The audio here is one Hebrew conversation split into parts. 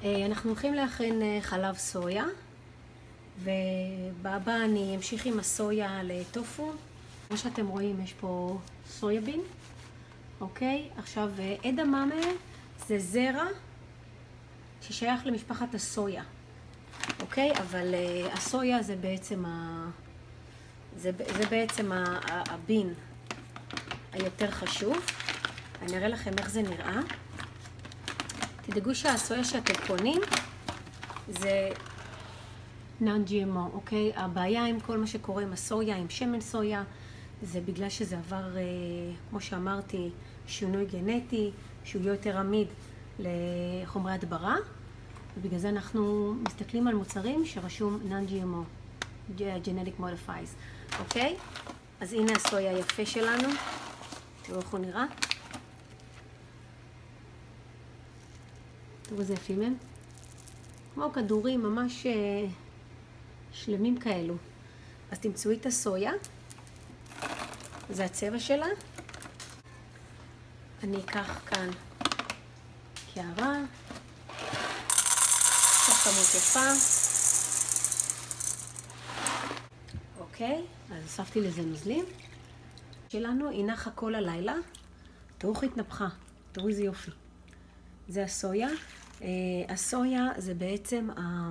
אנחנו הולכים להכין חלב סויה, ובבא אני אמשיך עם הסויה לטופו. כמו שאתם רואים, יש פה סויאבין, אוקיי? עכשיו, אדממה זה זרע ששייך למשפחת הסויה, אוקיי? אבל הסויה זה בעצם הבין היותר חשוב. אני אראה לכם איך זה נראה. תדאגו שהסויה שאתם קונים זה non-GMO, אוקיי? הבעיה עם כל מה שקורה עם הסויה, עם שמן סויה, זה בגלל שזה עבר, כמו שאמרתי, שינוי גנטי, שהוא יותר עמיד לחומרי הדברה, ובגלל זה אנחנו מסתכלים על מוצרים שרשום non-GMO, genetic modifies, אוקיי? אז הנה הסויה היפה שלנו, תראו איך הוא נראה. תראו איזה יפים הם. כמו כדורים ממש שלמים כאלו. אז תמצאו את הסויה. זה הצבע שלה. אני אקח כאן קערה. קצת כמות יפה. אוקיי, אז הוספתי לזה נוזלים. שלנו ינחה כל הלילה. תראו איך התנפחה. תראו איזה יופי. זה הסויה. הסויה זה בעצם,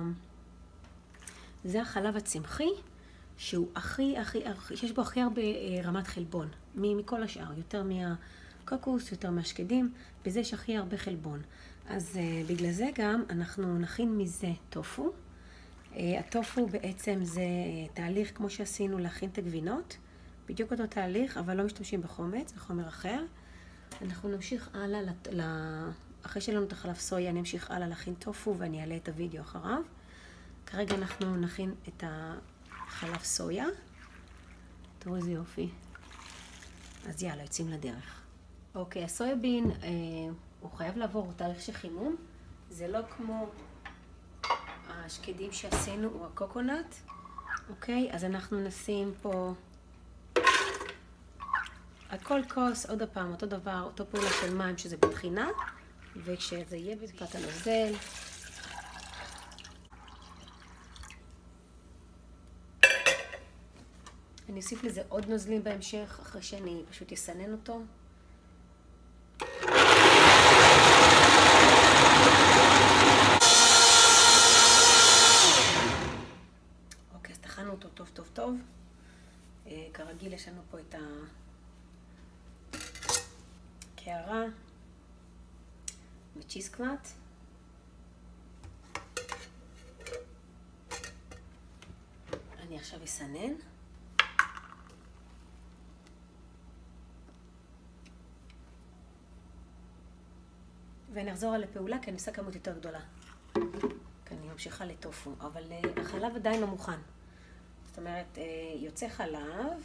זה החלב הצמחי, שהוא שיש בו הכי הרבה רמת חלבון, מכל השאר, יותר מהקוקוס, יותר מהשקדים, בזה יש הכי הרבה חלבון. אז בגלל זה גם אנחנו נכין מזה טופו. הטופו בעצם זה תהליך כמו שעשינו להכין את הגבינות, בדיוק אותו תהליך, אבל לא משתמשים בחומץ, בחומר אחר. אנחנו נמשיך הלאה אחרי שלנו את החלב סויה, אני אמשיך הלאה להכין טופו ואני אעלה את הוידאו אחריו. כרגע אנחנו נכין את החלב סויה. תראו איזה יופי. אז יאללה, יוצאים לדרך. אוקיי, הסויאבין, הוא חייב לעבור תהליך של חימום. זה לא כמו השקדים שעשינו, או הקוקונט. אוקיי, אז אנחנו נשים פה על כל כוס, עוד הפעם, אותו דבר, אותו פעולה של מים שזה בטחינה. וכשזה יהיה בדיקת הנוזל, אני אוסיף לזה עוד נוזלים בהמשך, אחרי שאני פשוט אסנן אותו. אוקיי, אז טחנו אותו טוב טוב טוב. כרגיל יש לנו פה את הקערה. וצ'יז קלאט. אני עכשיו אסנן. ונחזור על הפעולה כי אני עושה כמות יותר גדולה. כי אני ממשיכה לטופו, אבל החלב עדיין לא מוכן. זאת אומרת, יוצא חלב.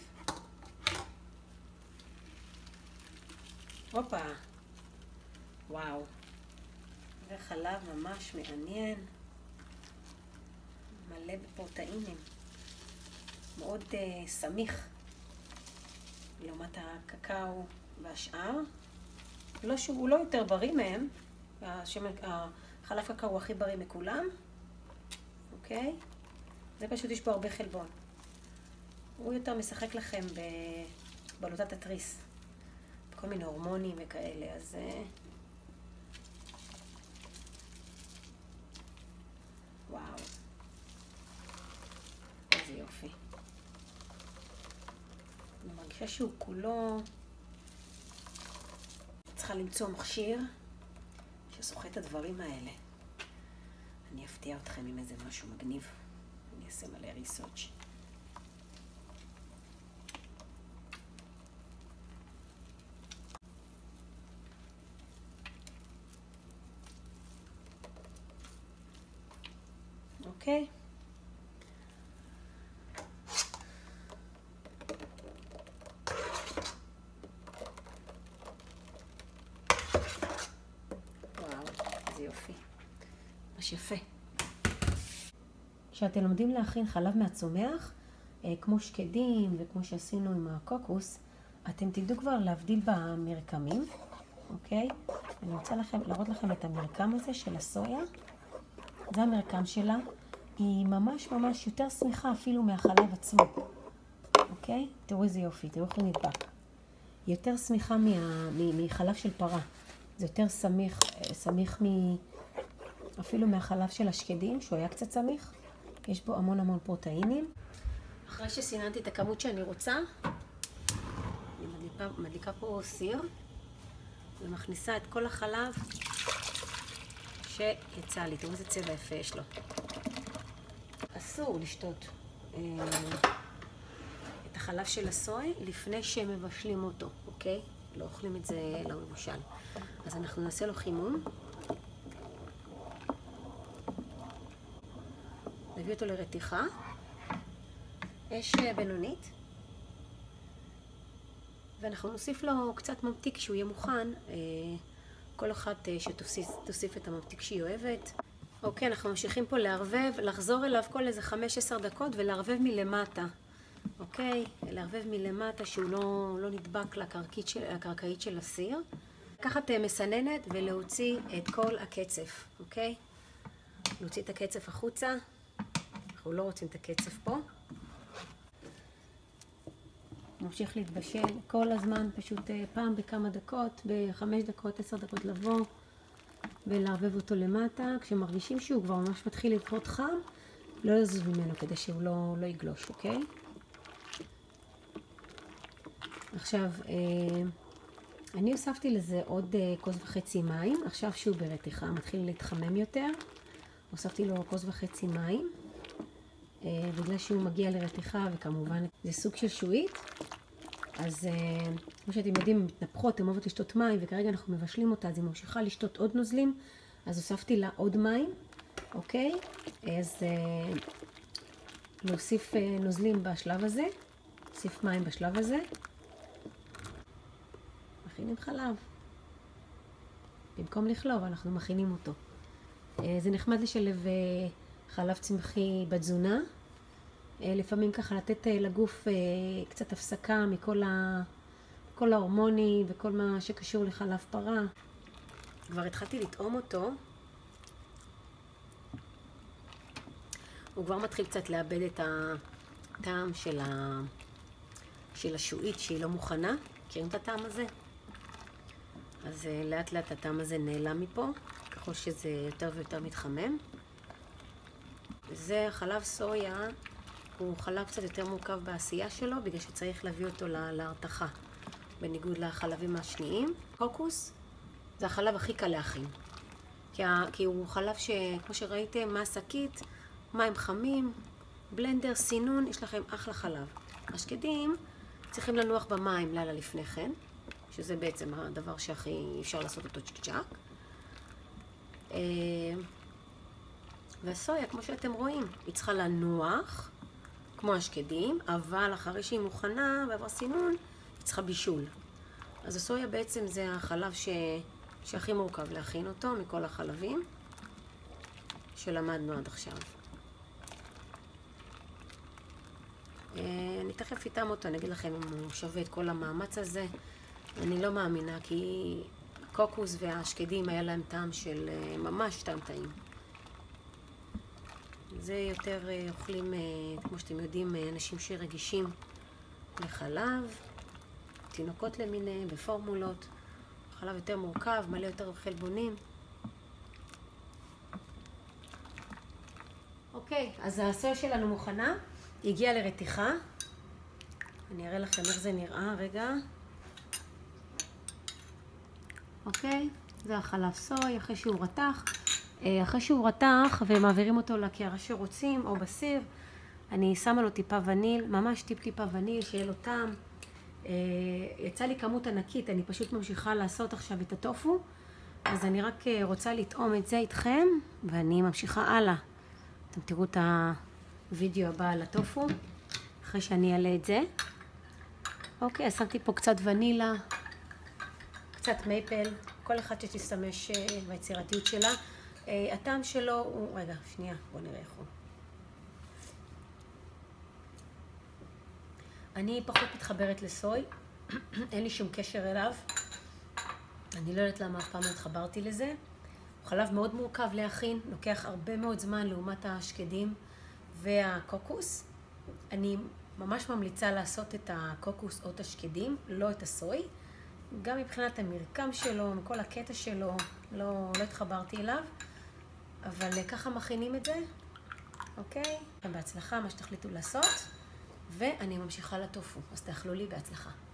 הופה. וואו. זה חלב ממש מעניין, מלא בפרוטאינים, מאוד סמיך לעומת הקקאו והשאר. הוא לא יותר בריא מהם, החלב קקאו הוא הכי בריא מכולם, אוקיי? זה פשוט יש בו הרבה חלבון. הוא יותר משחק לכם בבלוטת התריס, בכל מיני הורמונים וכאלה, אז וואו, איזה יופי. אני מרגישה שהוא כולו, צריכה למצוא מכשיר ששוחה את הדברים האלה. אני אפתיע אתכם עם איזה משהו מגניב. אני אעשה מלא ריסרצ'. אוקיי. וואו, איזה יופי. ממש יפה. כשאתם לומדים להכין חלב מהצומח, כמו שקדים וכמו שעשינו עם הקוקוס, אתם תדעו כבר להבדיל במרקמים, אוקיי? אני רוצה להראות לכם את המרקם הזה של הסויה. זה המרקם שלה. היא ממש ממש יותר סמיכה אפילו מהחלב עצמו. אוקיי? תראו איזה יופי, תראו איך הוא נדבק. היא יותר סמיכה מחלב של פרה. זה יותר סמיך אפילו מהחלב של השקדים, שהוא היה קצת סמיך. יש בו המון המון פרוטאינים. אחרי שסיננתי את הכמות שאני רוצה, אני מדליקה פה סיר, ומכניסה את כל החלב שיצא לי. תראו איזה צבע יפה יש לו. אסור לשתות את החלב של הסוי לפני שמבשלים אותו, אוקיי? לא אוכלים את זה לא מבושל. אז אנחנו נעשה לו חימום. נביא אותו לרתיחה. אש בינונית. ואנחנו נוסיף לו קצת ממתיק שהוא יהיה מוכן. כל אחת שתוסיף את הממתיק שהיא אוהבת. אוקיי, אנחנו ממשיכים פה לערבב, לחזור אליו כל איזה 15 דקות ולערבב מלמטה. אוקיי, לערבב מלמטה שהוא לא נדבק לקרקעית של הסיר. לקחת מסננת ולהוציא את כל הקצף, אוקיי? להוציא את הקצף החוצה. אנחנו לא רוצים את הקצף פה. ממשיך להתבשל כל הזמן, פשוט פעם בכמה דקות, ב5 דקות, 10 דקות לבוא ולערבב אותו למטה. כשמרגישים שהוא כבר ממש מתחיל להיות חם, לא לזוז ממנו כדי שהוא לא יגלוש, אוקיי? עכשיו, אני הוספתי לזה עוד כוס וחצי מים. עכשיו שהוא ברתיחה, מתחיל להתחמם יותר. הוספתי לו כוס וחצי מים. בגלל שהוא מגיע לרתיחה, וכמובן זה סוג של שועית. אז כמו שאתם יודעים, הן מתנפחות, הן אוהבות לשתות מים, וכרגע אנחנו מבשלים אותה, אז היא ממשיכה לשתות עוד נוזלים. אז הוספתי לה עוד מים, אוקיי? אז להוסיף נוזלים בשלב הזה. להוסיף מים בשלב הזה. מכינים חלב. במקום לחלוב, אנחנו מכינים אותו. זה נחמד לשלב חלב צמחי בתזונה. לפעמים ככה לתת לגוף קצת הפסקה מכל ההורמונים וכל מה שקשור לחלב פרה. כבר התחלתי לטעום אותו. הוא כבר מתחיל קצת לאבד את הטעם של השועית שהיא לא מוכנה. מכירים את הטעם הזה? אז לאט לאט הטעם הזה נעלם מפה, ככל שזה יותר ויותר מתחמם. וזה חלב סויה, הוא חלב קצת יותר מורכב בעשייה שלו, בגלל שצריך להביא אותו להרתחה, בניגוד לחלבים השניים. קוקוס זה החלב הכי קל להכין, כי הוא חלב שכמו שראיתם, מהשקית, מים חמים, בלנדר, סינון, יש לכם אחלה חלב. השקדים צריכים לנוח במים לילה לפני כן, שזה בעצם הדבר שהכי אפשר לעשות אותו צ'יק צ'ק. והסויה, כמו שאתם רואים, היא צריכה לנוח, כמו השקדים, אבל אחרי שהיא מוכנה ועבר סינון, היא צריכה בישול. אז הסויה בעצם זה החלב שהכי מורכב להכין אותו מכל החלבים שלמדנו עד עכשיו. אני תכף אטעם אותו, אני אגיד לכם אם הוא שווה את כל המאמץ הזה. אני לא מאמינה, כי הקוקוס והשקדים היה להם טעם של ממש טעם טעים. זה יותר אוכלים, כמו שאתם יודעים, אנשים שרגישים לחלב, תינוקות למיניהם בפורמולות. חלב יותר מורכב, מלא יותר חלבונים. אוקיי, אז הסויה שלנו מוכנה. היא הגיעה לרתיחה. אני אראה לכם איך זה נראה, רגע. אוקיי, זה החלב סוי אחרי שהוא רתח. אחרי שהוא רתח ומעבירים אותו לקערה שרוצים או בסיר, אני שמה לו טיפה וניל, ממש טיפה וניל, שיהיה לו טעם. יצא לי כמות ענקית, אני פשוט ממשיכה לעשות עכשיו את הטופו, אז אני רק רוצה לטעום את זה איתכם, ואני ממשיכה הלאה. אתם תראו את הוידאו הבא על הטופו, אחרי שאני אעלה את זה. אוקיי, אז שמתי פה קצת ונילה, קצת מייפל, כל אחד שתשתמש ביצירתיות שלה. הטעם שלו הוא, רגע, שנייה, בואו נראה איך הוא. אני פחות מתחברת לסוי, אין לי שום קשר אליו. אני לא יודעת למה אף פעם לא התחברתי לזה. הוא חלב מאוד מורכב להכין, לוקח הרבה מאוד זמן לעומת השקדים והקוקוס. אני ממש ממליצה לעשות את הקוקוס או את השקדים, לא את הסוי. גם מבחינת המרקם שלו, מכל הקטע שלו, לא התחברתי אליו. אבל ככה מכינים את זה, אוקיי? בהצלחה, מה שתחליטו לעשות. ואני ממשיכה לטופו, אז תאכלו לי בהצלחה.